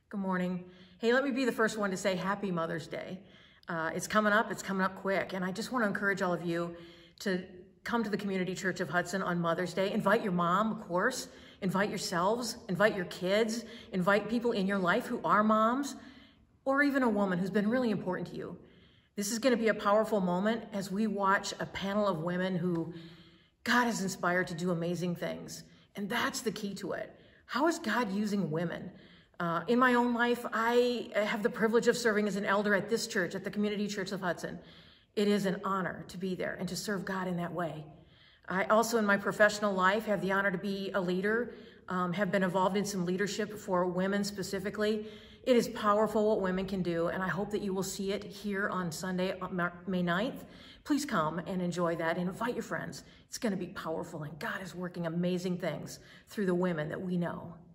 Good morning. Hey, let me be the first one to say Happy Mother's Day. It's coming up quick, and I just want to encourage all of you to come to the Community Church of Hudson on Mother's Day. Invite your mom, of course. Invite yourselves. Invite your kids. Invite people in your life who are moms, or even a woman who's been really important to you. This is going to be a powerful moment as we watch a panel of women who God has inspired to do amazing things. And that's the key to it. How is God using women? In my own life, I have the privilege of serving as an elder at this church, at the Community Church of Hudson. It is an honor to be there and to serve God in that way. I also, in my professional life, have the honor to be a leader, have been involved in some leadership for women specifically. It is powerful what women can do, and I hope that you will see it here on Sunday, May 9th. Please come and enjoy that and invite your friends. It's going to be powerful, and God is working amazing things through the women that we know.